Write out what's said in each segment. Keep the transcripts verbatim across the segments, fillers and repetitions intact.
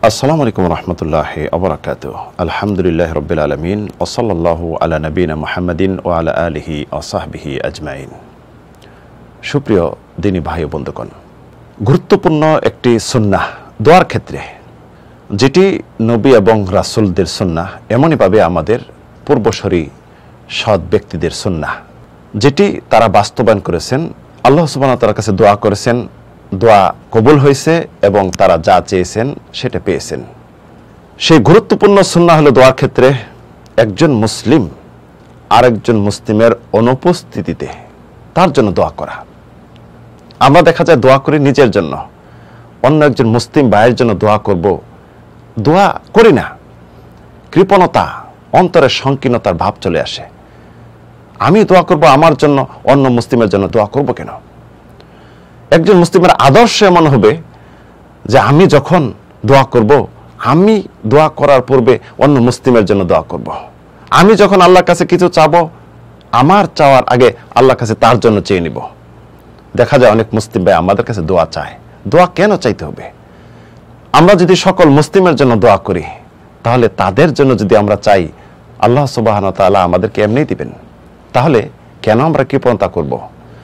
আসসালামু আলাইকুম রহমতুল্লাহি ওয়া বারাকাতুহু। আলহামদুলিল্লাহি রাব্বিল আলামিন ওয়া সাল্লাল্লাহু আলা নবিনা মুহাম্মাদিন ওয়া আলা আলিহি ওয়া সাহবিহি আজমাইন। সুপ্রিয় দিনী ভাই ও বন্ধুগণ, গুরুত্বপূর্ণ একটি সুন্নাহ দোয়ার ক্ষেত্রে, যেটি নবী এবং রাসূলদের সুন্নাহ, এমনইভাবে আমাদের পূর্বসূরি সৎ ব্যক্তিদের সুন্নাহ, যেটি তারা বাস্তবায়ন করেছেন। আল্লাহ সুবহানাহু ওয়া তাআলার কাছে দোয়া করেছেন, দোয়া কবুল হয়েছে এবং তারা যা চেয়েছেন সেটা পেয়েছেন। সেই গুরুত্বপূর্ণ সুন্নাহ হলো দোয়ার ক্ষেত্রে একজন মুসলিম আরেকজন মুসলিমের অনুপস্থিতিতে তার জন্য দোয়া করা। আমরা দেখা যায় দোয়া করি নিজের জন্য, অন্য একজন মুসলিম ভাইয়ের জন্য দোয়া করব, দোয়া করি না। কৃপণতা, অন্তরের সংকীর্ণতার ভাব চলে আসে। আমি দোয়া করব আমার জন্য, অন্য মুসলিমের জন্য দোয়া করব কেন? একজন মুসলিমের আদর্শ এমন হবে যে আমি যখন দোয়া করব, আমি দোয়া করার পূর্বে অন্য মুসলিমের জন্য দোয়া করব। আমি যখন আল্লাহর কাছে কিছু চাবো, আমার চাওয়ার আগে আল্লাহর কাছে তার জন্য চেয়ে নিব। দেখা যায় অনেক মুসলিম ভাই আমাদের কাছে দোয়া চায়। দোয়া কেন চাইতে হবে? আমরা যদি সকল মুসলিমের জন্য দোয়া করি, তাহলে তাদের জন্য যদি আমরা চাই, আল্লাহ সুবহানাহু ওয়া তাআলা আমাদেরকে এমনিই দিবেন। তাহলে কেন আমরা কৃপণতা করব?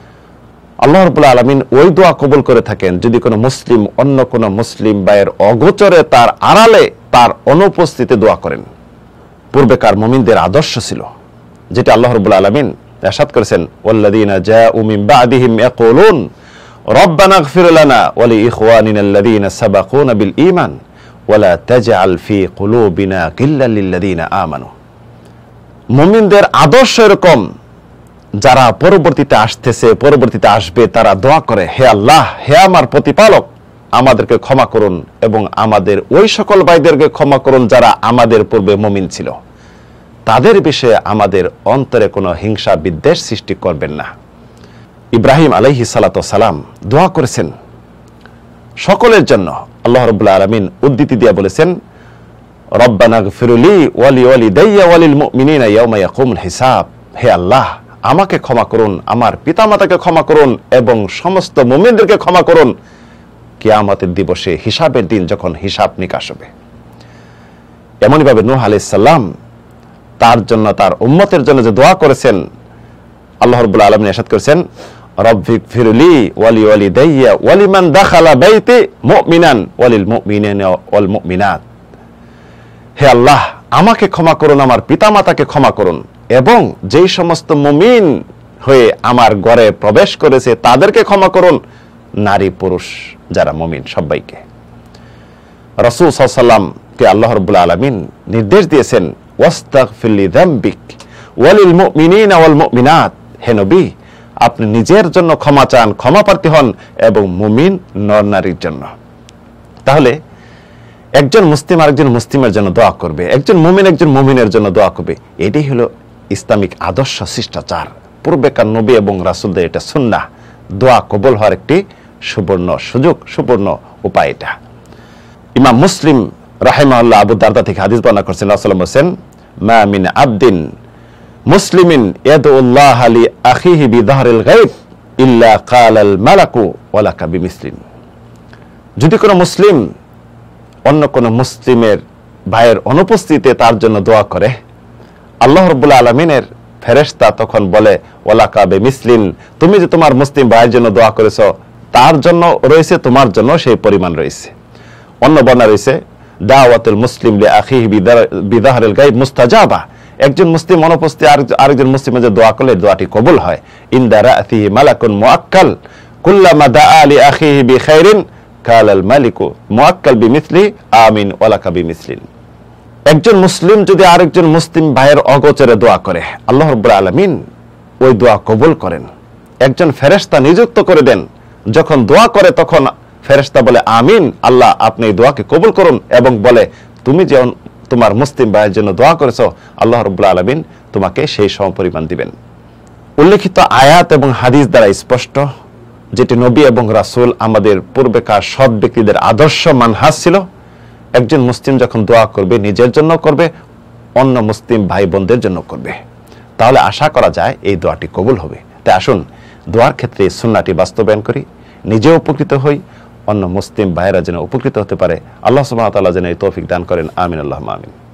আল্লাহ রাব্বুল আলামিন ওই দোয়া কবুল করে থাকেন যদি কোনো মুসলিম অন্য কোনো মুসলিম ভাইয়ের অগোচরে, তার আড়ালে, তার অনুপস্থিতিতে দোয়া করেন। পূর্বেকার মুমিনদের আদর্শ ছিল, যেটা আল্লাহ রাব্বুল আলামিন ইরশাদ করেছেন, ওয়াল্লাযীনা জাউ মিন বা'দিহিম ইয়াকুলুন রব্বানা ইগফির লানা ওয়া লিইখওয়ানিনা আল্লাযীনা সাবাকুনা বিল ঈমান ওয়া লা তাজআল ফি কুলুবিনা গিল্লাল লিল্লাযীনা আমানু। মুমিনদের আদর্শ এরকম, যারা পরবর্তীতে আসতেছে, পরবর্তীতে আসবে, তারা দোয়া করে, হে আল্লাহ, হে আমার প্রতিপালক, আমাদেরকে ক্ষমা করুন এবং আমাদের ওই সকল ভাইদেরকে ক্ষমা করুন যারা আমাদের পূর্বে মুমিন ছিল। তাদের বিষয়ে আমাদের অন্তরে কোনো হিংসা বিদ্বেষ সৃষ্টি করবেন না। ইব্রাহিম আলাইহিস সালাতু ওয়াস সালাম দোয়া করেছেন সকলের জন্য। আল্লাহ রাব্বুল আলামিন উদ্ধৃতি দিয়ে বলেছেন, রব্বানা ইগফির লি ওয়া লিওয়ালিদাইয়া ওয়া লিল মুমিনিনা ইয়াওমা ইয়াকুমুল হিসাব। হে আল্লাহ, আমাকে ক্ষমা করুন, আমার পিতামাতাকে ক্ষমা করুন এবং সমস্ত মুমিনদেরকে ক্ষমা করুন কিয়ামতের দিবসে, হিসাবের দিন যখন হিসাব নিকাশ হবে। এমনইভাবে নূহ আলাইহিস সালাম তার জন্য, তার উম্মতের জন্য যে দোয়া করেছেন, আল্লাহ রাব্বুল আলামিন ইরশাদ করেছেন, রব্বিগফির লি ওয়া লিওয়ালিদাইয়া ওয়া লিমান দাখালা বাইতি মুমিনান ওয়া লিল মুমিনিনা ওয়াল মুমিনাত। হে আল্লাহ, আমাকে ক্ষমা করুন, আমার পিতামাতাকে ক্ষমা করুন এবং যেই সমস্ত মুমিন হয়ে আমার ঘরে প্রবেশ করেছে তাদেরকে ক্ষমা করুন, নারী পুরুষ যারা মুমিন সবাইকে। রাসূল সাল্লাল্লাহু আলাইহি ওয়াসাল্লামকে আল্লাহ রাব্বুল আলামিন নির্দেশ দিয়েছেন, ওয়াস্তাগফির লিযামবিক ওয়া লিল মুমিনিনা ওয়াল মুমিনাত। হে নবী, আপনি নিজের জন্য ক্ষমা চান, ক্ষমা প্রার্থী হন এবং মুমিন নর নারীর জন্য। তাহলে একজন মুসলিম আরেকজন মুসলিমের জন্য দোয়া করবে, একজন মুমিন একজন মুমিনের জন্য দোয়া করবে। এটাই হলো ইসলামিক আদর্শ, শিষ্টাচার। পূর্বেকার নবী এবং রাসূলদের এটা সুন্নাহ। দোয়া কবুল হওয়ার একটি সুবর্ণ সুযোগ, সুবর্ণ উপায় এটা। ইমাম মুসলিম রাহিমাহুল্লাহ আবু দারদা থেকে হাদিস বর্ণনা করেছেন, রাসূলুল্লাহ সাল্লাল্লাহু আলাইহি ওয়াসাল্লাম বলেছেন, মা মিন আবদিন মুসলিমিন ইয়াদউল্লাহ লি আখিহি বিযাহরিল গায়ব ইল্লা ক্বালাল মালাকু ওয়া লাকা বিমিসলিন। যদি কোনো মুসলিম অন্য কোনো মুসলিমের ভাইয়ের অনুপস্থিতিতে তার জন্য দোয়া করে, আল্লাহ রাব্বুল আলামিনের ফেরেশতা তখন বলে, ওয়ালাকা বিমিসলিন, তুমি যে তোমার মুসলিম ভাইয়ের জন্য দোয়া করেছো তার জন্য রয়েছে, তোমার জন্য সেই পরিমাণ রয়েছে। অন্য বর্ণনা রয়েছে, দাওয়াতুল মুসলিম লি আখিহি বিযাহরিল গায়ব মুস্তাজাবা। একজন মুসলিম অনুপস্থিত আরেকজন মুসলিমের যে দোয়া করলে দোয়াটি কবুল হয়। ইনদা রা'তিহি মালাকুন মুআক্কাল কুল্লামা দাআ লি আখিহি বিখাইরিন কালাল মালিকু মুআক্কাল বিমিসলি আমিন ওয়া লাকা বিমিসলিন। একজন মুসলিম যদি আরেকজন মুসলিম ভাইয়ের অগোচরে দোয়া করে, আল্লাহ রাব্বুল আলামিন ওই দোয়া কবুল করেন। একজন ফেরেশতা নিযুক্ত করে দেন, যখন দোয়া করে তখন ফেরেশতা বলে, আমিন, আল্লাহ আপনি এই দোয়াকে কবুল করুন, এবং বলে, তুমি যে তোমার মুসলিম ভাইয়ের জন্য দোয়া করেছো, আল্লাহ রাব্বুল আলামিন তোমাকে সেই সমপরিমাণ দিবেন। উল্লেখিত আয়াত এবং হাদিস দ্বারা স্পষ্ট, যেটি নবী এবং রাসূল আমাদের পূর্বেকার সৎ ব্যক্তিদের আদর্শ মানহাজ ছিল। একজন মুসলিম যখন দোয়া করবে, নিজের জন্য করবে, অন্য মুসলিম ভাই বোনদের জন্য করবে, তাহলে আশা করা যায় এই দোয়াটি কবুল হবে। তাই আসুন দোয়ার ক্ষেত্রে এই সুন্নাহটি বাস্তবায়ন করি, নিজেও উপকৃত হই, অন্য মুসলিম ভাইয়েরা যেন উপকৃত হতে পারে। আল্লাহ সুবহানাহু ওয়া তাআলা যেন এই তৌফিক দান করেন। আমিন আল্লাহুম্মা আমিন।